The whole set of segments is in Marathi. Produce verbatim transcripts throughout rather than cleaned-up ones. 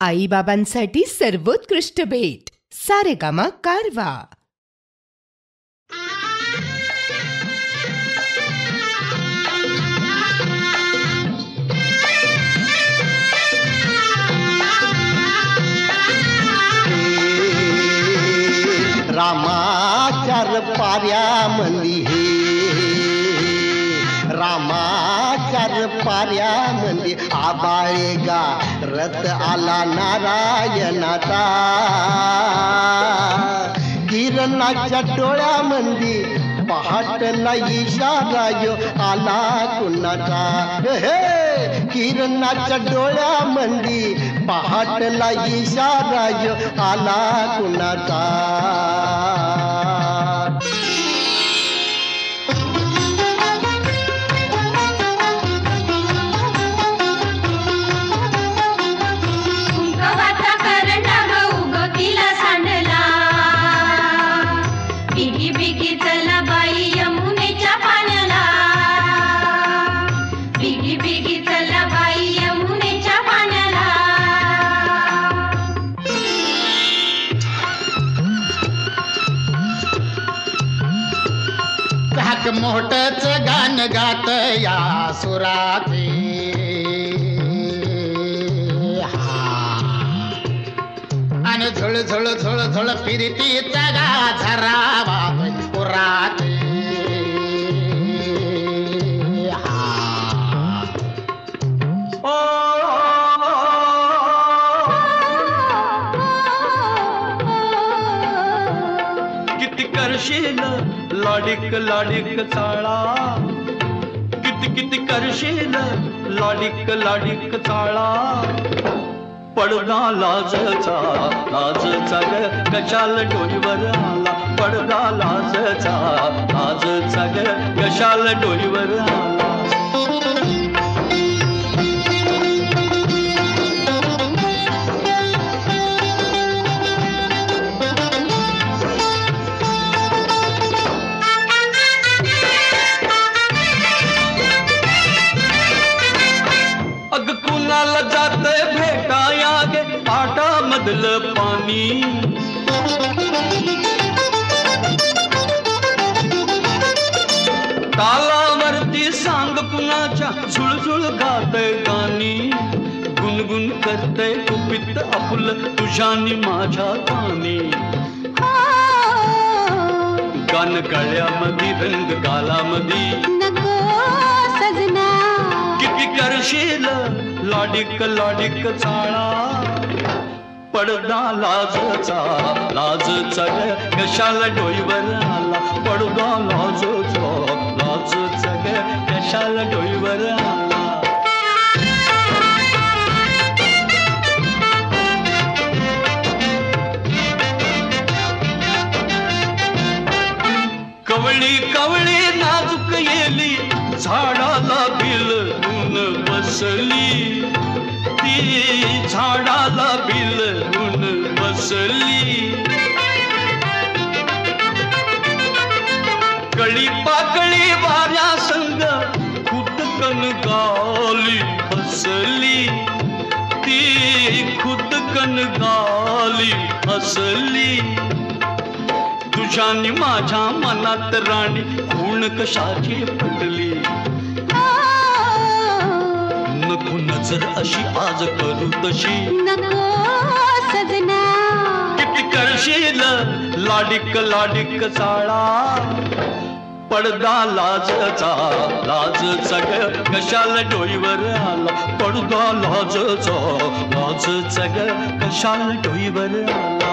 आईबाबांसाठी सर्वोत्कृष्ट भेट सारेगामा कारवा. रामाचार पाऱ्यामंदी हे रामाचार पाऱ्यामंदी आबाळे गा रथ आला नारायणाचा. किरणाच्या डोळ्यामंदी पहाटला इशारा यो आला कुणाचा. हे किरणाच्या डोळ्यामंदी पहाटला इशारा यो आला कुणाचा. मोठच गान गात या सुराचे आणि झुळ झुळ झुळ झुळ फिरती चगा झरावा पुराचे. किती करशील लाडिक लाडिक चाळा, किती किती करशील लाडिक लाडिक चाळा. पडदा लाजचा लाजचा ग कशाल डोईवर आला. पडदा लाजचा लाजचा ग कशाल डोईवर आला. जाते भेटाया गे आटा मधल पाणी. तालावरती सांग कुणाच्या झुळझुळ गाते गाणी. गुणगुण करते कुपित आपुल तुझ्यानी माझ्या कानी. गान गळ्यामध्ये रंग गालामध्ये किती करशील लाडिक लाडिक चाळा. पडदा लाजचा लाजचा ग कशाला डोईवर आला. पडदा लाजचा लाजचा ग कशाला डोईवर आला. कवळी कवळी नाजूक येली झाडाला भिलून बसली. ती झाडाला भिलून बसली. कळी पाकळी वाऱ्या संग खुदकन गाली हसली. ती खुदकन गाली हसली. तुझ्यानी माझ्या मनात राणी खूण कशाची पटली. नको नजर अशी आज करू तशी. नको सजना किती करशील लाडिक लाडिक चाळा. पडदा लाजचा लाजचा ग कशाला डोईवर आला. पडदा लाजचा लाजचा ग कशाला डोईवर आला.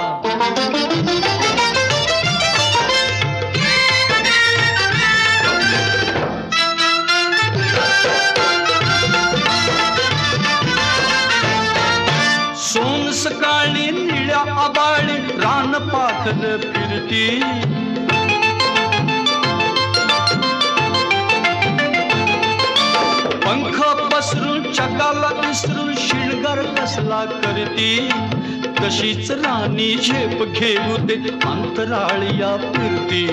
सोन सकाळी निळ्या आबाळी रान पाखर फिरती. पंख पसरून चकाला विसरून शिणगार कसला करती. तशीच राणी झेप घेऊ दे अंतराळिया फिरती.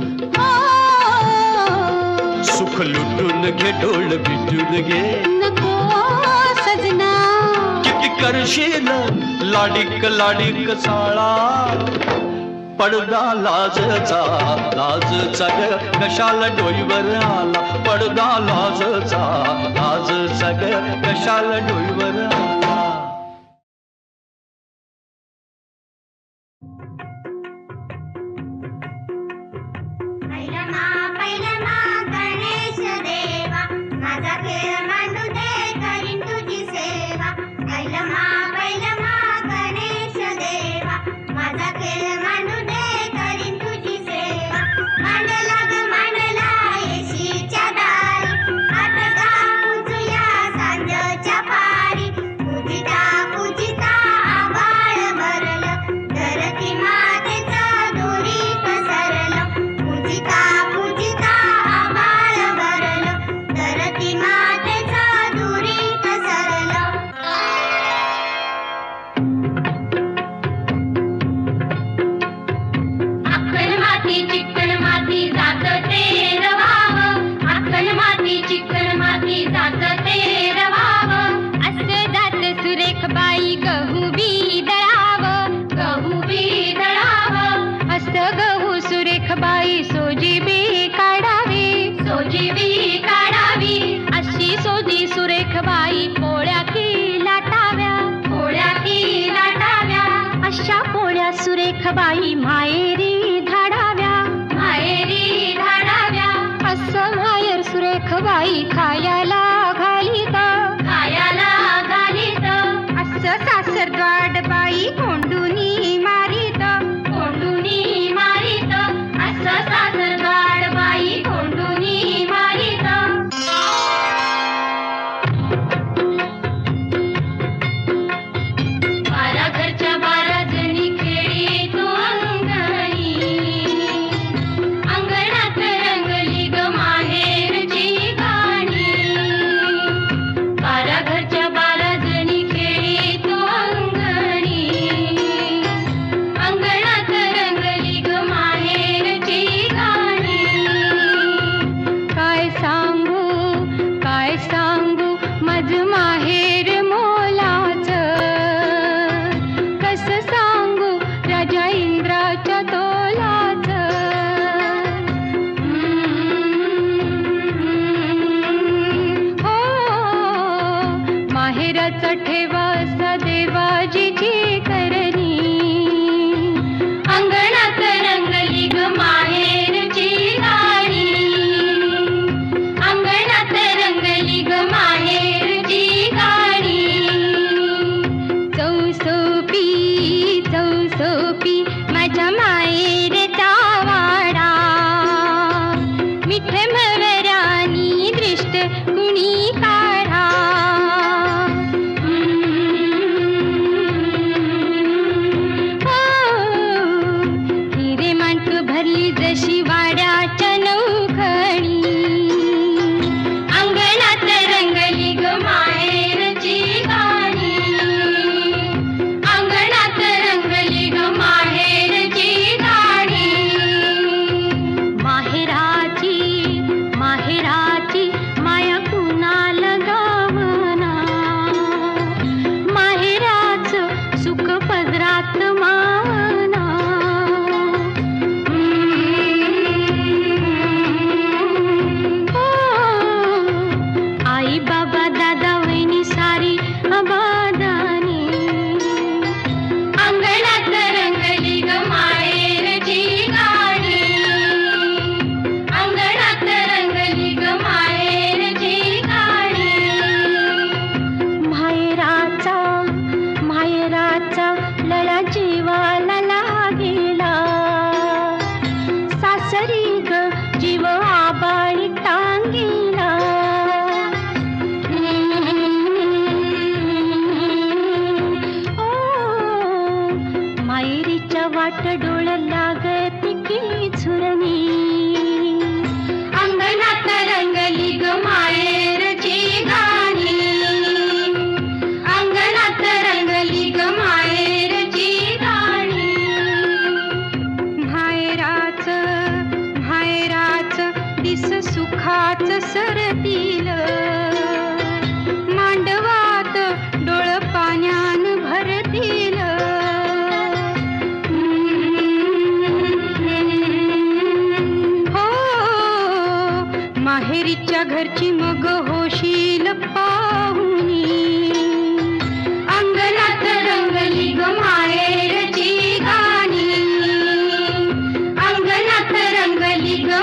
सुख लुटून घे डोळ भिजून घे. नको सजना करशील लाडिक लाडिक चाळा पडदा लाजचा लाजचा ग कशाला डोईवर आला पडदा लाजचा लाजचा ग कशाला डोईवर आला. बाई मायेरी धाडाव्या मायेरी धाडाव्या असं मायर सुरेख बाई खायाला घालीत खायाला घालीत असं सासरद्वाड बाई कोंडुनी मारीत कोंडुनी मारीत असं सासरद्वाड बाई कोंडुनी मारीत. बारा घरच्या बारा जणी वाट डोळ लागत की झुरणी अंगणात रंगली ग माहेरची गाणी अंगणात रंगली ग माहेरची गाणी माहेराच माहेराच दिस सुखाच सरतील मांडवात डोळ पाण्यात तुझ्या घरची मग होशील पाहुणी. अंगणात रंगली ग माहेरची गाणी, अंगणात रंगली ग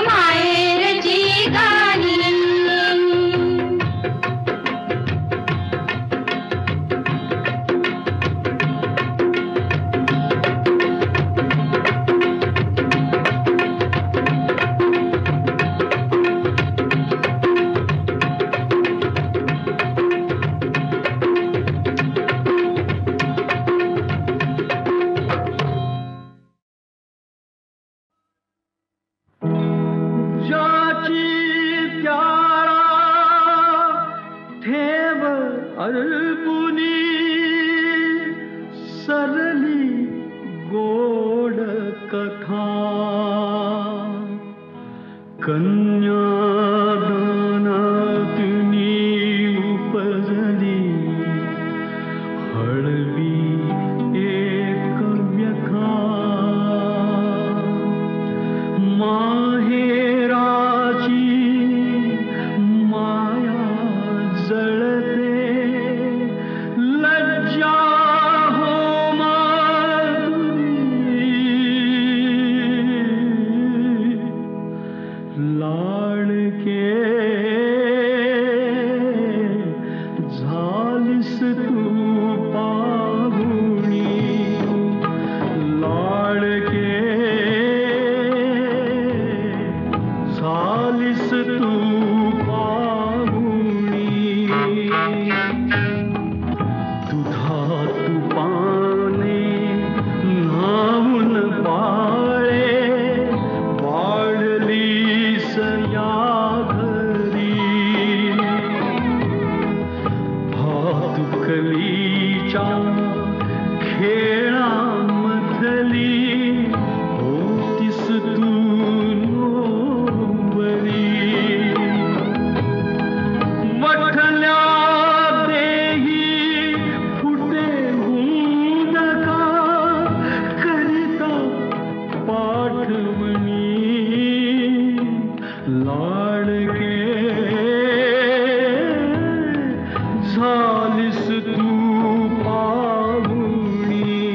माहेरची गाणी. झालीस तू पाहुणी.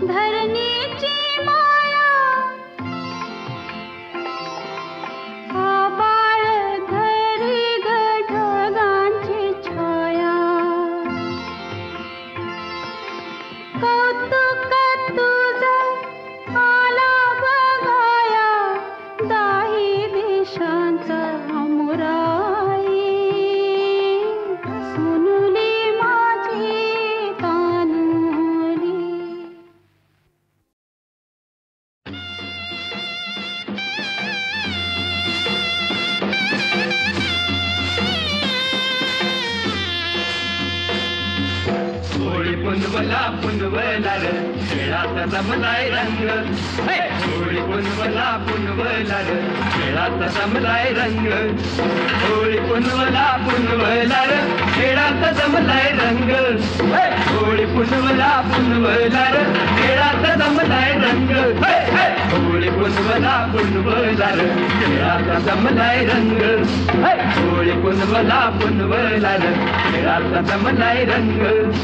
धरणीची माया आबाळ धरी ग ढगांची छाया कौतुक तुझं आला बघाया दाही देशांचा मुराई सुनुली माझी तानुली होळी पुनवला पुनवला र खेळाचा जमलाय रंग हे! होळी पुनवला पुनवला र खेळाचा जमलाय रंग होळी पुनवला पुनवला र खेळाचा जमलाय रंग हे! होळी पुनवला पुनवला र खेळाचा जमलाय रंग हे! हे! होळी पुनवला पुनवला र खेळाचा जमलाय रंग हे! होळी पुनवला पुनवला र खेळाचा जमलाय रंग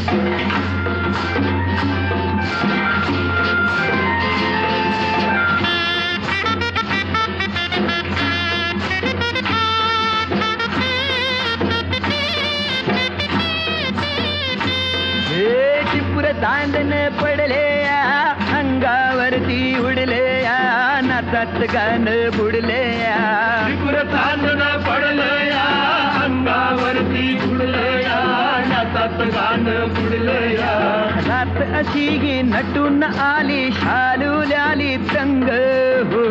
दांडन पडले या अंगावरती उडले या नाचात गाणं बुडले या त्रिपुर चांदण पडलं या अंगावरती बुडलं या नाचात गाणं बुडलं या रात अशी गी नटून आली शालुल्याली तंग हो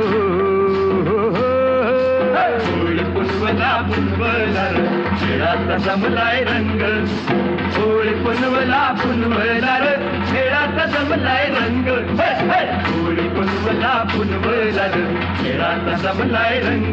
होळी पुनवला पुनवला र खेळाचा जमलाय रंग होळी पुनवला पुनवला र खेळाचा जमलाय रंग होळी पुनवला पुनवला र खेळाचा जमलाय रंग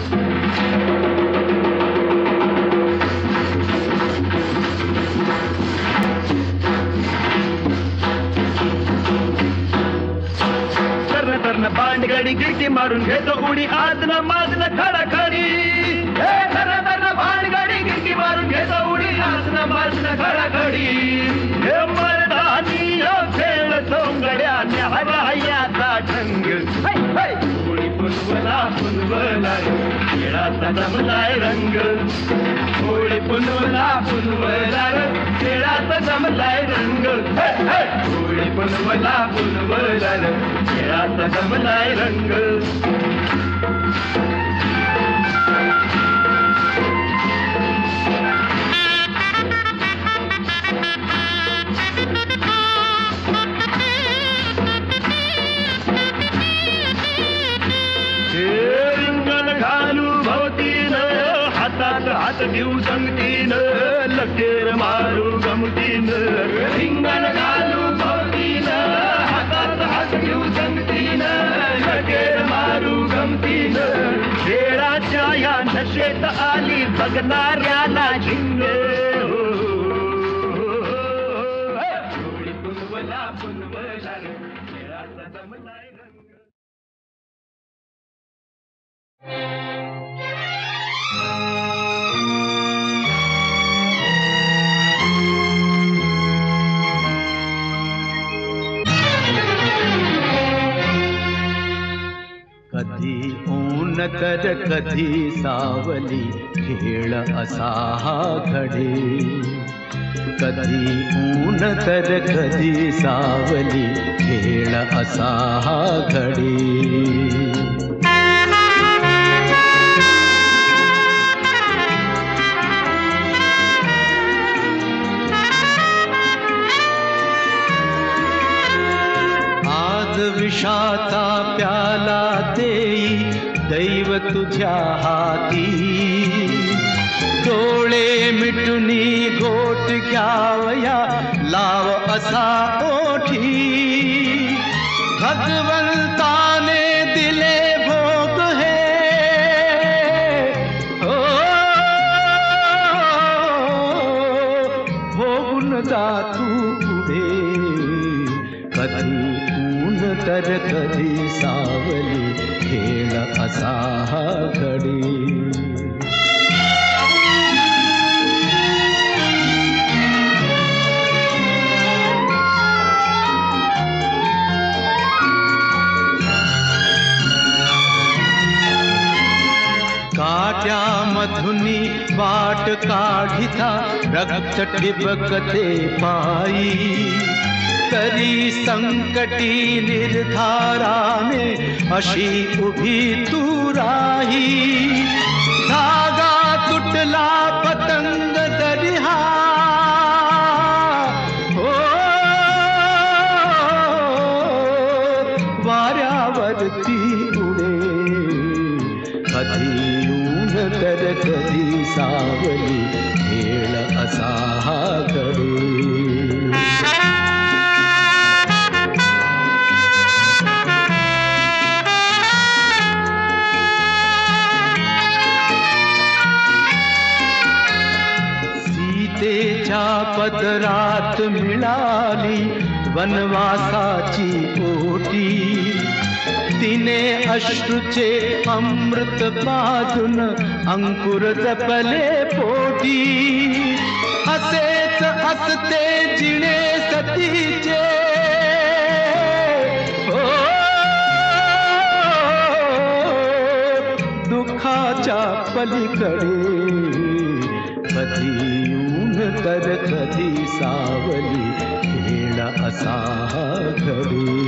तरण तरण बांडगडी गिरकी मारून घेतो उडी आदन मादन खडाखडी तरण तरण बांडगडी गिरकी मारून घेतो उडी आदन मादन खडाखडी हे मर्दानी हो खेळ सोंगड्या न्यायाचा ढंग होळी पुनवला पुनवला खेळाचा जमलाय रंग होळी पुनवला पुनवला खेळाचा जमलाय रंग होळी पुनवला पुनवला खेळाचा जमलाय रंग रिंगण घालू भवतीन हातात हात घेऊ संगतीन लकेर मारू गमतीन रिंगण घालू भवतीन हातात हात घेऊ संगतीन लकेर मारू गमतीन खेळाच्या या नशेत आली बघणाऱ्याला झिंग होळी पुनवला पुनवला खेळाचा जमलाय रंग कधी ऊन तर कधी सावली खेळ असा हा घडे कधी ऊन तर कधी सावली खेळ असा हा घडे विषाचा प्याला देई दैव तुझ्या हाती डोळे मिटुनी घोट घ्यावया लाव असा ओठी भगवंताने दिले भोग हे ओ भोगून जा तू पुढे कधी तर कधी सावली खेळ असा हा घडी काढिता रक्त ठिबकते पायी तरी संकटी निर्धाराने अशी उभी तू राही धागा तुटला पतंग दरिहा हो वाऱ्यावरती उडे कधी ऊन तर कधी सावली खेळ असा हा घडे पदरात मिळाली वनवासाची ओटी तिने अश्रूचे अमृत पाजून अंकुर जपले पोटी असेच असते जिणे सतीचे हो दुःखाच्या पलीकडे कधी तर कधी सावली खेळ असा घडे